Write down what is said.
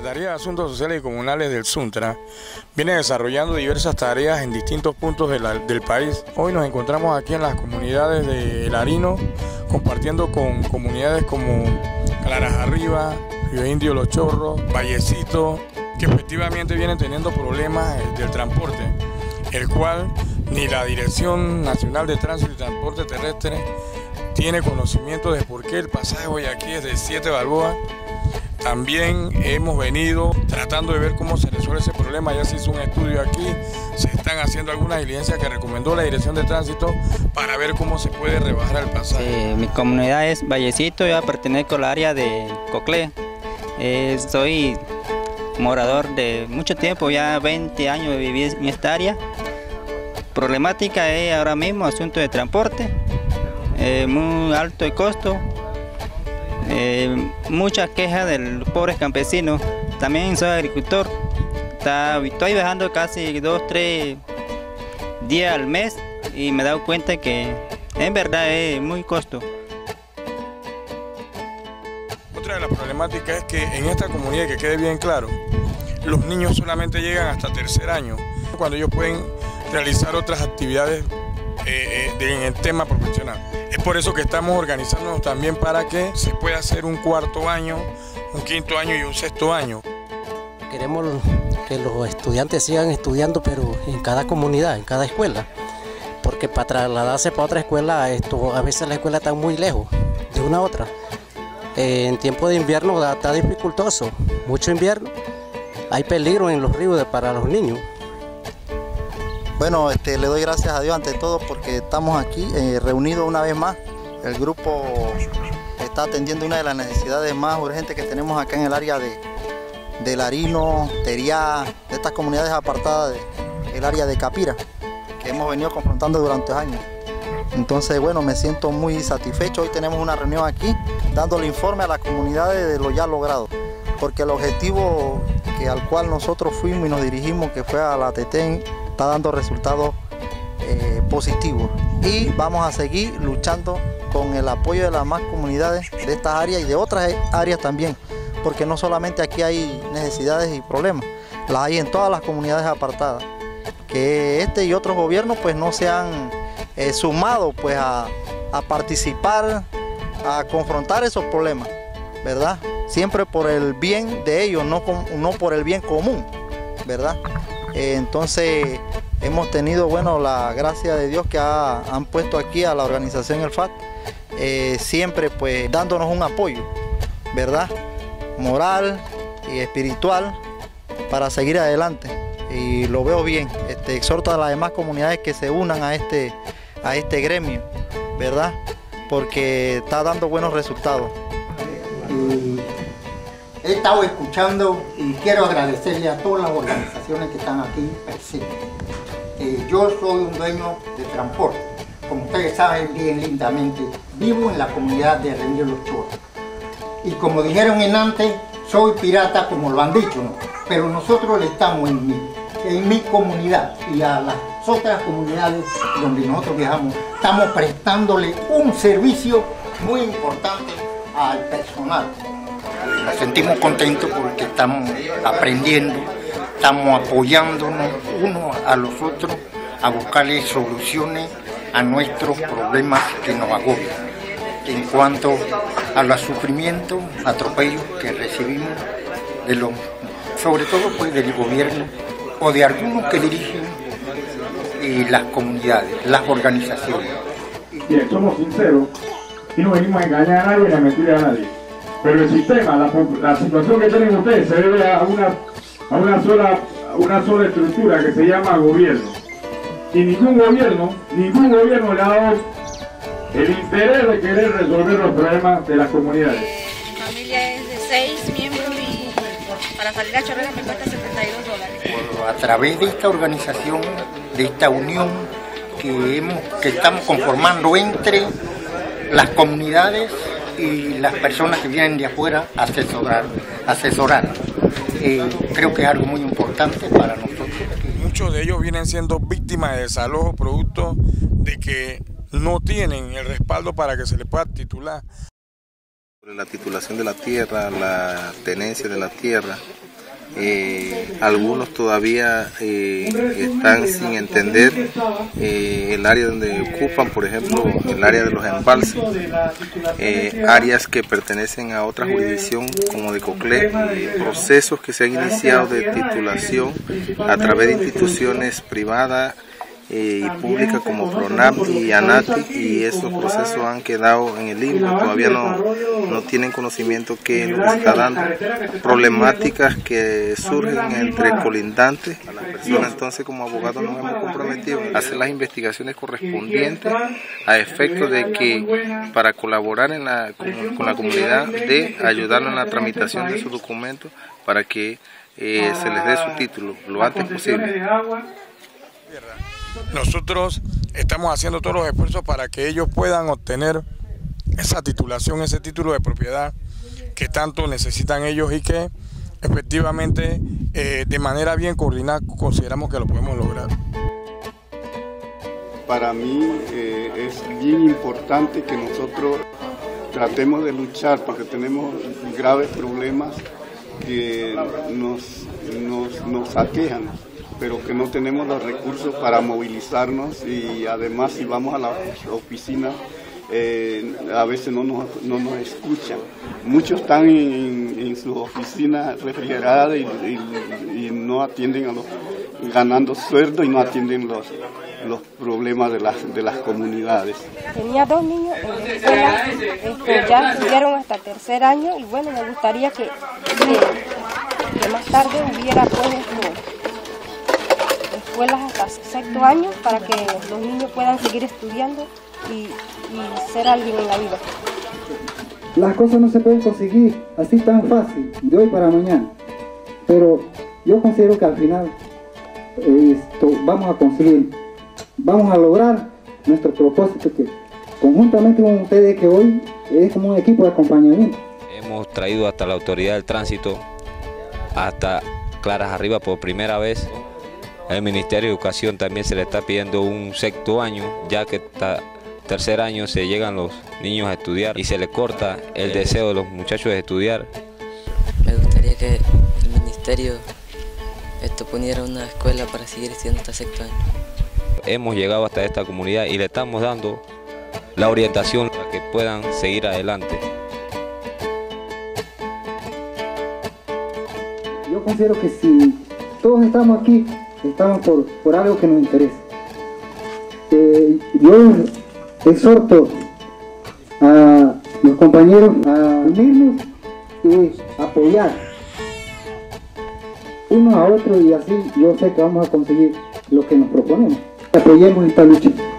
Secretaría de Asuntos Sociales y Comunales del Suntra viene desarrollando diversas tareas en distintos puntos del país. Hoy nos encontramos aquí en las comunidades de El Harino, compartiendo con comunidades como Claras Arriba, Río Indio Los Chorros, Vallecito, que efectivamente vienen teniendo problemas del transporte, el cual ni la Dirección Nacional de Tránsito y Transporte Terrestre tiene conocimiento de por qué el pasaje hoy aquí es de 7 balboas. También hemos venido tratando de ver cómo se resuelve ese problema. Ya se hizo un estudio aquí, se están haciendo algunas diligencias que recomendó la Dirección de Tránsito para ver cómo se puede rebajar el pasaje. Mi comunidad es Vallecito, yo pertenezco al área de Coclé. Soy morador de mucho tiempo, ya 20 años de vivir en esta área. Problemática es ahora mismo asunto de transporte, muy alto el costo. Muchas quejas de los pobres campesinos. También soy agricultor, estoy viajando casi 2-3 días al mes y me he dado cuenta que en verdad es muy costo. Otra de las problemáticas es que en esta comunidad, que quede bien claro, los niños solamente llegan hasta tercer año, cuando ellos pueden realizar otras actividades en el tema profesional. Es por eso que estamos organizándonos también para que se pueda hacer un cuarto año, un quinto año y un sexto año. Queremos que los estudiantes sigan estudiando, pero en cada comunidad, en cada escuela, porque para trasladarse para otra escuela, a veces la escuela está muy lejos de una a otra. En tiempo de invierno está dificultoso, mucho invierno, hay peligro en los ríos para los niños. Bueno, le doy gracias a Dios ante todo porque estamos aquí reunidos una vez más. El grupo está atendiendo una de las necesidades más urgentes que tenemos acá en el área de El Harino, Teriá, de estas comunidades apartadas del área de Capira, que hemos venido confrontando durante años. Entonces, bueno, me siento muy satisfecho. Hoy tenemos una reunión aquí dándole informe a las comunidades de lo ya logrado, porque el objetivo al cual nosotros fuimos y nos dirigimos, que fue a la Tetén, está dando resultados positivos, y vamos a seguir luchando con el apoyo de las más comunidades de estas áreas y de otras áreas también, porque no solamente aquí hay necesidades y problemas, las hay en todas las comunidades apartadas, que este y otros gobiernos pues no se han sumado pues a participar, a confrontar esos problemas, ¿verdad? Siempre por el bien de ellos, no por el bien común, ¿verdad? Entonces hemos tenido, bueno, la gracia de Dios que han puesto aquí a la organización El FAT, siempre pues dándonos un apoyo, ¿verdad? Moral y espiritual para seguir adelante, y lo veo bien. Exhorto a las demás comunidades que se unan a este gremio, ¿verdad? Porque está dando buenos resultados. He estado escuchando y quiero agradecerle a todas las organizaciones que están aquí presentes. Yo soy un dueño de transporte. Como ustedes saben bien lindamente, vivo en la comunidad de Río Indio Los Chorros. Y como dijeron antes, soy pirata, como lo han dicho, ¿no? Pero nosotros estamos en mi comunidad y a las otras comunidades donde nosotros viajamos, estamos prestándole un servicio muy importante al personal. Nos sentimos contentos porque estamos aprendiendo, estamos apoyándonos unos a los otros a buscarle soluciones a nuestros problemas que nos agobian. En cuanto a los sufrimientos, atropellos que recibimos, sobre todo pues del gobierno o de algunos que dirigen las comunidades, las organizaciones. Bien, somos sinceros y no venimos a engañar a nadie ni a mentir a nadie. Pero el sistema, la situación que tienen ustedes se debe a una sola estructura que se llama gobierno. Y ningún gobierno le ha dado el interés de querer resolver los problemas de las comunidades. Mi familia es de 6 miembros y para salir a Chorrera me cuesta $72. A través de esta organización, de esta unión que estamos conformando entre las comunidades y las personas que vienen de afuera a asesorar. Creo que es algo muy importante para nosotros. Muchos de ellos vienen siendo víctimas de desalojo producto de que no tienen el respaldo para que se les pueda titular. La titulación de la tierra, la tenencia de la tierra, Algunos todavía están sin entender el área donde ocupan, por ejemplo, el área de los embalses, áreas que pertenecen a otra jurisdicción como de Coclé, procesos que se han iniciado de titulación a través de instituciones privadas y públicas como PRONAP y ANATI, y esos procesos han quedado en el limbo, todavía no tienen conocimiento que es lo que se está dando, problemáticas que surgen entre colindantes a las personas. Entonces, como abogados nos hemos comprometido a hacer las investigaciones correspondientes a efecto de que para colaborar con la comunidad, de ayudarnos en la tramitación de sus documentos para que se les dé su título lo antes posible. Nosotros estamos haciendo todos los esfuerzos para que ellos puedan obtener esa titulación, ese título de propiedad que tanto necesitan ellos y que efectivamente de manera bien coordinada consideramos que lo podemos lograr. Para mí es bien importante que nosotros tratemos de luchar porque tenemos graves problemas que nos aquejan, pero que no tenemos los recursos para movilizarnos, y además si vamos a la oficina a veces no nos escuchan. Muchos están en sus oficinas refrigeradas y no atienden ganando sueldo y no atienden los problemas de las comunidades. Tenía 2 niños en la escuela, ya estudiaron hasta tercer año, y bueno, me gustaría que más tarde hubiera pues escuelas hasta sexto año para que los niños puedan seguir estudiando y ser alguien en la vida. Las cosas no se pueden conseguir así tan fácil, de hoy para mañana, pero yo considero que al final vamos a conseguir, vamos a lograr nuestro propósito, que conjuntamente con ustedes, que hoy es como un equipo de acompañamiento. Hemos traído hasta la autoridad del tránsito, hasta Claras Arriba por primera vez. El Ministerio de Educación también se le está pidiendo un sexto año, ya que tercer año se llegan los niños a estudiar y se les corta el deseo de los muchachos de estudiar. Me gustaría que el Ministerio poniera una escuela para seguir estudiando hasta sexto año. Hemos llegado hasta esta comunidad y le estamos dando la orientación para que puedan seguir adelante. Yo considero que si todos estamos aquí, estamos por algo que nos interesa. Yo exhorto a los compañeros a unirnos y apoyar unos a otros, y así yo sé que vamos a conseguir lo que nos proponemos. Apoyemos esta lucha.